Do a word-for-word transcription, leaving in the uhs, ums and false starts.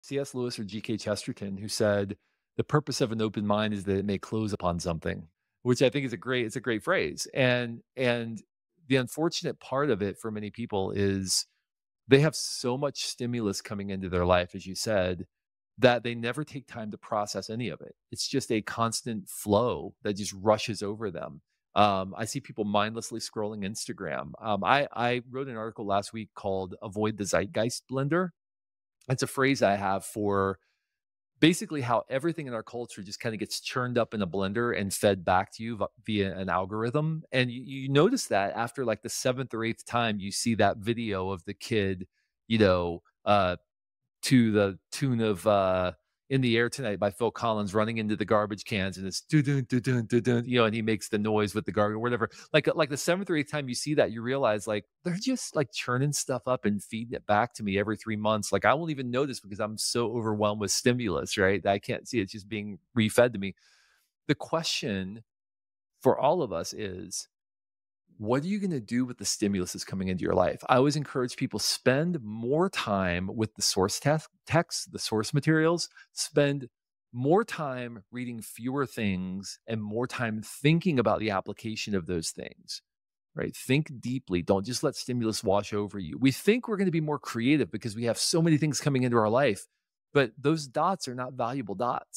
C S. Lewis or G K. Chesterton, who said, "The purpose of an open mind is that it may close upon something," which I think is a great it's a great phrase. And and the unfortunate part of it for many people is they have so much stimulus coming into their life, as you said, that they never take time to process any of it. It's just a constant flow that just rushes over them. Um, I see people mindlessly scrolling Instagram. Um, I, I wrote an article last week called "Avoid the Zeitgeist Blender." It's a phrase I have for basically how everything in our culture just kind of gets churned up in a blender and fed back to you v- via an algorithm. And you, you notice that after like the seventh or eighth time you see that video of the kid, you know, uh, to the tune of uh, "In the Air Tonight" by Phil Collins, running into the garbage cans, and it's doo doo doo doo doo doo, you know, and he makes the noise with the garbage or whatever. Like like the seventh or eighth time you see that, you realize like they're just like churning stuff up and feeding it back to me every three months. Like I won't even notice because I'm so overwhelmed with stimulus, right? That I can't see it's just being refed to me. The question for all of us is, what are you going to do with the stimulus that's coming into your life? I always encourage people, spend more time with the source test text, the source materials, spend more time reading fewer things and more time thinking about the application of those things, right? Think deeply. Don't just let stimulus wash over you. We think we're going to be more creative because we have so many things coming into our life, but those dots are not valuable dots.